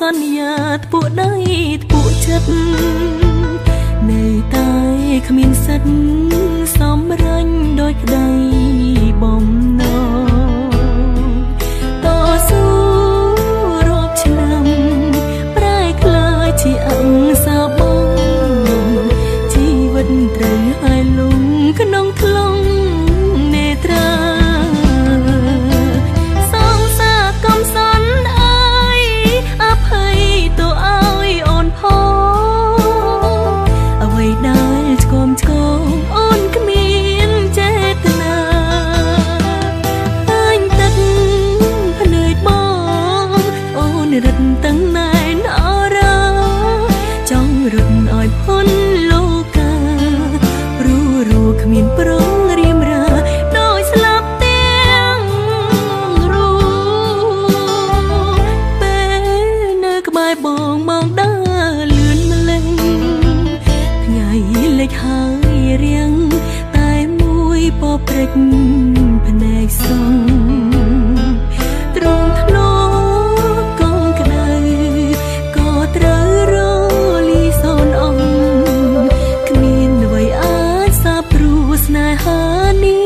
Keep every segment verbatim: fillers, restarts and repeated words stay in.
សន្យាធ្ពក់ដៃធ្ពក់ចិត្តនៅតែគ្មានសិទ្ធសំរាញ់ដោយក្តីបំណងតស៊ូរាប់ឆ្នាំប្រែក្លាយជាអង្សាបងជីវិតត្រូវហើយលងក្នុងថ្លង់នេត្រាសងសាកំសន់អើយអភ័យទៅឲ្យអូនផងអ្វីដែលឆ្គមឆ្គងអូនគ្មានចេតនាអញទឹកភ្នែកបងអូនរត់ទាំងណែនអរ៉ាចង់រត់ឲ្យพ้นលោកាព្រោះរੂគ្មានប្រងរៀមរាដោយស្លាប់ទាំងរូពេលនៅក្បែរបងមកដើរលឿនម្លេះថ្ងៃលិចហើយរៀងតែមួយពព្រិចភ្នែកសងទ្រង់ធ្លាប់កងក្ដៅក៏ត្រូវរលីសូនអងគ្មានអ្វីអាចសាបព្រោះស្នេហានេះ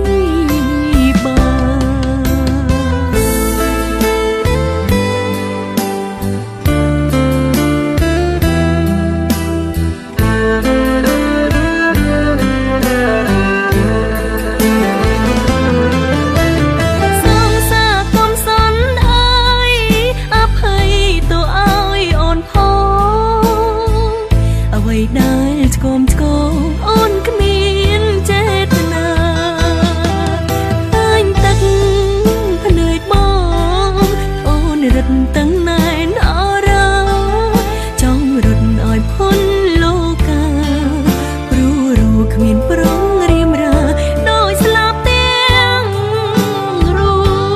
ដែលឆ្គមឆ្គងអូនគ្មានចេតនាអញទឹកភ្នែកបងអូនរត់ទាំងណែនអរ៉ាចង់រត់ឲ្យพ้นលោកាព្រោះរੂគ្មានប្រងរៀមរាដោយស្លាប់ទាំងរូ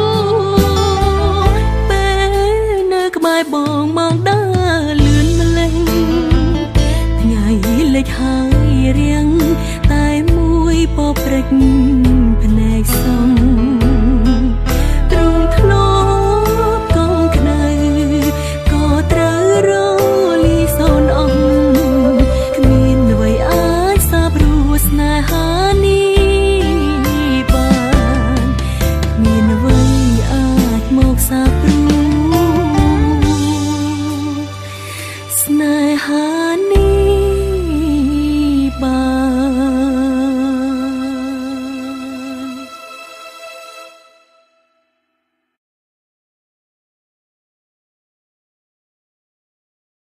ពេលនៅក្បែរបងមកដើរលឿនម្លេះថ្ងៃលិចហើយរៀងតែមួយពព្រិចភ្នែកសងទ្រង់ធ្លាប់កងក្ដៅក៏ត្រូវរលីសូនអងគ្មានអ្វីអាចសាបព្រោះស្នេហានេះបានគ្មានអ្វីអាចមកសាបព្រោះស្នេហានេះ